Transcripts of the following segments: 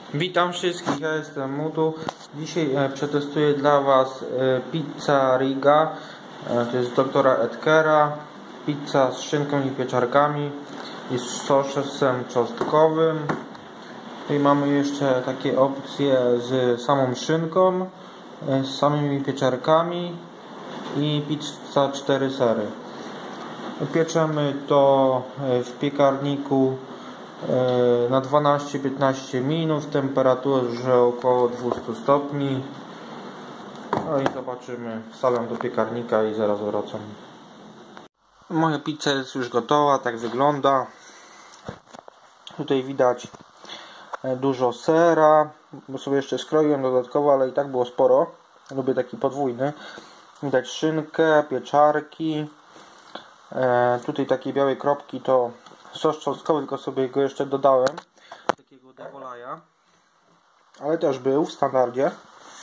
Witam wszystkich, ja jestem Mutu. Dzisiaj przetestuję dla Was pizza Riga. To jest doktora Edgara. Pizza z szynką i pieczarkami i z sosem czosnkowym. Tutaj mamy jeszcze takie opcje z samą szynką, z samymi pieczarkami i pizza 4 sery. Pieczemy to w piekarniku na 12-15 minut w temperaturze około 200 stopni. No i zobaczymy, wstawiam do piekarnika i zaraz wracam. Moja pizza jest już gotowa, tak wygląda. Tutaj widać dużo sera, bo sobie jeszcze skroiłem dodatkowo, ale i tak było sporo. Lubię taki podwójny. Widać szynkę, pieczarki. Tutaj takie białe kropki to sos czosnkowy, tylko sobie go jeszcze dodałem. Takiego devolaja. Ale też był w standardzie.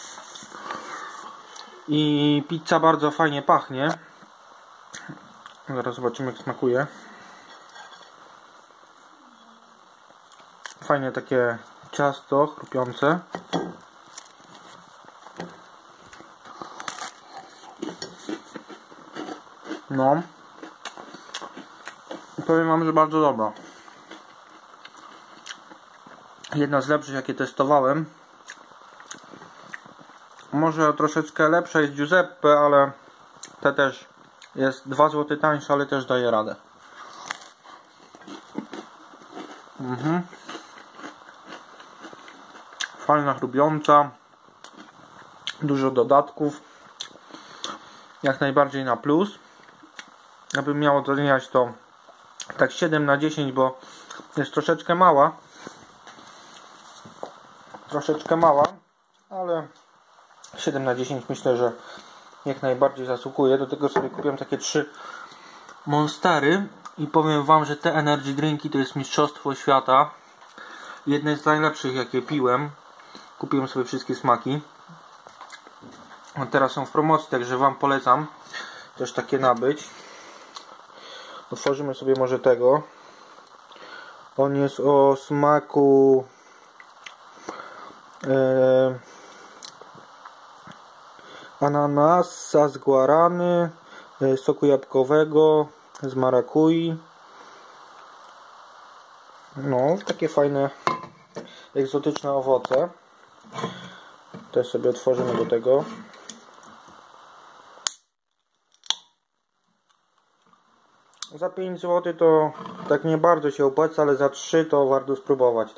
I pizza bardzo fajnie pachnie. Zaraz zobaczymy, jak smakuje. Fajne takie ciasto chrupiące. No. Powiem Wam, że bardzo dobra. Jedna z lepszych, jakie testowałem. Może troszeczkę lepsza jest Giuseppe, ale te też jest 2 zł tańsza, ale też daje radę. Fajna, chrupiąca. Dużo dodatków. Jak najbardziej na plus. Jakbym miał oceniać, to tak 7 na 10, bo jest troszeczkę mała. Ale 7 na 10 myślę, że jak najbardziej zasługuje. Do tego sobie kupiłem takie 3 Monstery i powiem Wam, że te energy drinki to jest mistrzostwo świata. Jedne z najlepszych, jakie piłem. Kupiłem sobie wszystkie smaki. Teraz są w promocji, także Wam polecam też takie nabyć. Otworzymy sobie może tego. On jest o smaku ananasa z guarany, soku jabłkowego, z marakui. No, takie fajne, egzotyczne owoce. Też sobie otworzymy do tego. Za 5 zł to tak nie bardzo się opłaca, ale za 3 to warto spróbować.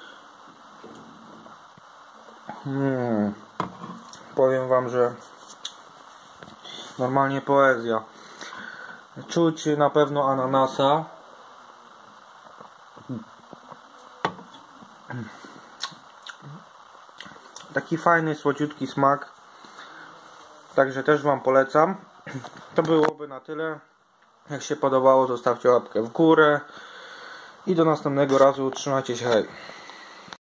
Powiem Wam, że normalnie poezja. Czuć na pewno ananasa. Taki fajny, słodziutki smak. Także też Wam polecam. To byłoby na tyle. Jak się podobało, zostawcie łapkę w górę i do następnego razu. Trzymajcie się, hej!